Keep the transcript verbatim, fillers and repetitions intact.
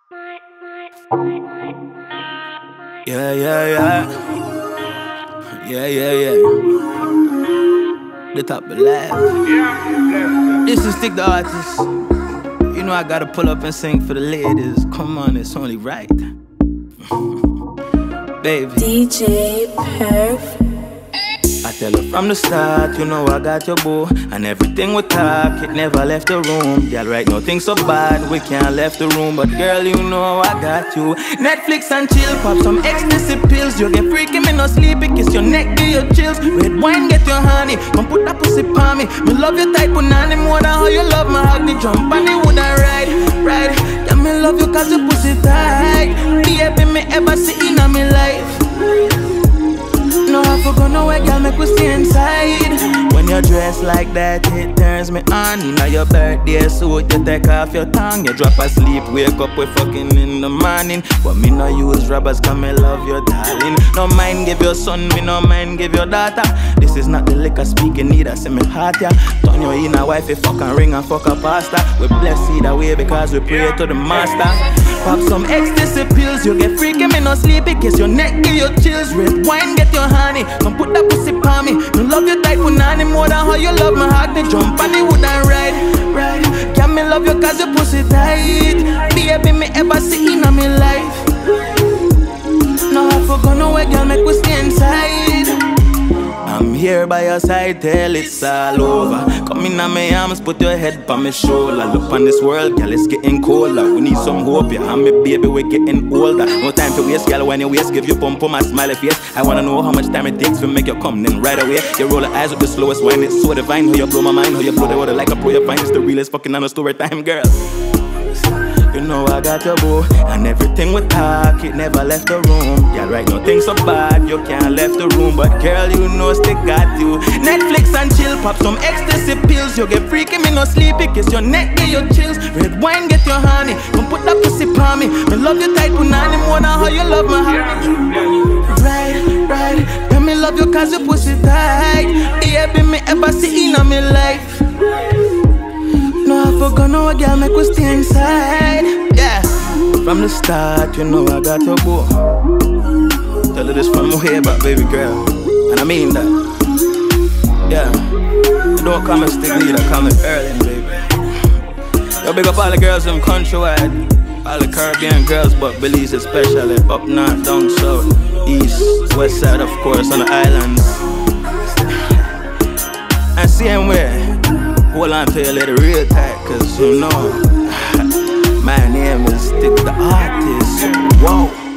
Yeah, yeah, yeah. Yeah, yeah, yeah. The top of life. This is Stig Da Artist. You know I gotta pull up and sing for the ladies. Come on, it's only right. Baby. D J Perf. I tell her from the start, you know I got your boo. And everything we talk, it never left the room. Girl, right now things so bad, we can't left the room. But girl, you know I got you. Netflix and chill, pop some ecstasy pills. You get freaky, me no sleepy, kiss your neck, give you chills. Red wine, get your honey, come put that pussy on me. Me love your type, punani, more than how you love my hug. The jump and the wood and ride, ride. Yeah, me love you cause your pussy tight. Baby, me ever see in my life. No, I forgot no way, girl, make we stay inside. When you dress like that, it turns me on. You know your birthday suit, you take off your tongue. You drop asleep, wake up, we fucking in the morning. But me no use rubbers, cause me love your darling. No mind give your son, me no mind give your daughter. This is not the liquor speaking either, say me heart ya. Turn your inner wife, you fucking ring and fuck a pasta. We bless either way because we pray to the master. Pop some ecstasy pills, you get freaky, me no sleepy, kiss your neck, give you chills. Red wine, get your honey, come put that pussy on me. Me love your type, punani, more than how you love my heart. They jump and the wood and ride, ride. Can me love you cause your pussy tight. Baby, me ever see in my life. No, I forgot no way, girl, make we stay inside. I'm here by your side till it's all over. Come in on my arms, put your head on my shoulder. Look on this world, girl, it's getting colder. We need some hope, yeah, and me baby, we're getting older. No time to waste, girl, when you waste, give you pump on my smiley face. I wanna know how much time it takes to make you come, then right away. You roll your eyes with the slowest wine, it's so divine. How you blow my mind, how you blow the water like a pro, you find it's the realest fucking on the story time, girl. You know I got your boo, and everything we talk, it never left the room. Yeah, right now things so bad, you can't left the room. But girl, you know still got you. Netflix and chill, pop some ecstasy pills. You get freaky, me no sleepy, kiss your neck, give you chills. Red wine, get your honey, come put that pussy on me. Me love your type, punani, more than how you love my heart. Right, right, yeah, me love you cause your pussy tight. Baby, me ever see in my life. No, I forgot no girl, make we stay inside. Yeah, from the start, you know I got your boo. Tell her this from way back, baby girl, and I mean that. Yeah, you don't call me Stig either, call me Erling, baby. Yo, big up all the girls from countrywide, all the Caribbean girls, but Belize especially. Up north, down south, east, west side, of course, on the islands. And same way. Hold on to your little real tight, cause you know my name is Stig Da Artist. Whoa.